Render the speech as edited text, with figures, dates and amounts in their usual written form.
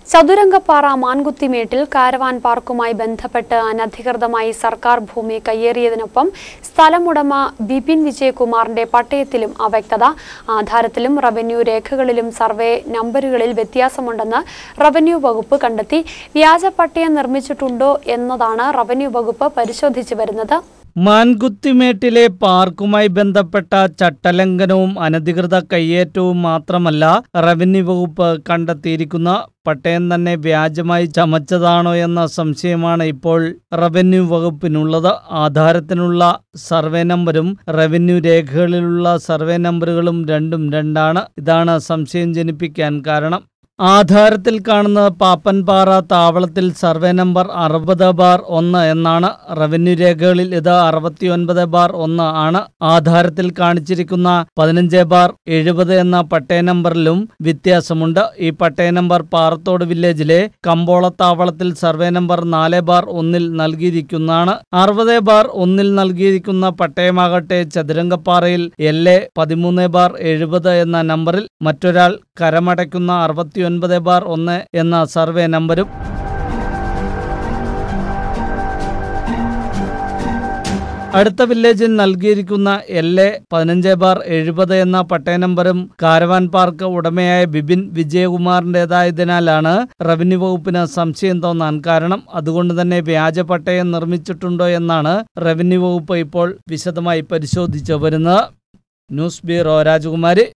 Chathurangappara മാൻകുത്തിമേട്ടിൽ caravan പാർക്കുമായി ബന്ധപ്പെട്ട് അനധികൃതമായി സർക്കാർ ഭൂമി കയ്യേറിയതിനൊപ്പം സ്ഥലമുടമ ബിപിൻ വിജയകുമാറിന്റെ പട്ടയത്തിലും അവ്യക്തത, ആധാരത്തിലും റവന്യൂ രേഖകളിലും സർവേ നമ്പറുകളിൽ വ്യത്യാസമുണ്ടെന്ന് റവന്യൂ വകുപ്പ് കണ്ടെത്തി. വ്യാജ പട്ടയം നിർമ്മിച്ചിട്ടുണ്ടോ എന്നതാണ് റവന്യൂ വകുപ്പ് പരിശോധിച്ചു വരുന്നത്. മാൻകുത്തിമേട്ടിലെ പാർക്കുമായി ബന്ധപ്പെട്ട ചട്ടലംഘനവും അനധികൃത കയ്യേറ്റവും മാത്രമല്ല, റവന്യൂ വകുപ്പ് കണ്ടെത്തിയിരിക്കുന്ന പട്ടയം തന്നെ വ്യാജമായി ചമച്ചതാണോ എന്ന സംശയമാണ് ഇപ്പോൾ റവന്യൂ വകുപ്പിനുള്ളത്. ആധാരത്തിനുള്ള സർവേ നമ്പരും റവന്യൂ രേഖകളിലുള്ള സർവേ നമ്പറുകളും രണ്ടും രണ്ടാണ്. ഇതാണ് സംശയം ജനിപ്പിക്കാൻ കാരണം. ആധാരത്തിൽ കാണുന്ന പാപ്പൻപാറ താവളത്തിൽ സർവേ നമ്പർ 60/1 എന്നാണ്. റവന്യൂ രേഖകളിൽ ഇത് 69/1 ആണ്. ആധാരത്തിൽ കാണിച്ചിരിക്കുന്ന 15/70 എന്ന പട്ടയ നമ്പറിലും വ്യത്യാസമുണ്ട്. ഈ പട്ടയ നമ്പർ പാറത്തോട് വില്ലേജിലെ കമ്പോളത്താവളത്തിൽ സർവേ നമ്പർ 4/1 നൽകിയിരിക്കുന്നതാണ്. 60/1 നൽകിയിരിക്കുന്ന പട്ടയമാകട്ടെ ചതുരംഗപ്പാറയിൽ LA 13/70 എന്ന നമ്പറിൽ, മറ്റൊരാൾ കരമടയ്ക്കുന്ന 69/1 എന്ന സർവേ നമ്പരും. അടുത്ത വില്ലേജിൽ നൽകിയിരിക്കുന്ന LA 15/70 എന്ന പട്ടയ നമ്പറും കാരവാൻ പാർക്ക് ഉടമയായ ബിപിൻ വിജയകുമാറിൻ്റെതായതിനാലാണ് റവന്യൂ വകുപ്പിന് സംശയം തോന്നാൻ കാരണം. അതുകൊണ്ട് തന്നെ വ്യാജ പട്ടയം നിർമ്മിച്ചിട്ടുണ്ടോ എന്നാണ് റവന്യൂ വകുപ്പ് ഇപ്പോൾ വിശദമായി പരിശോധിച്ചു വരുന്നത്. ന്യൂസ് ബ്യൂറോ, രാജകുമാരി.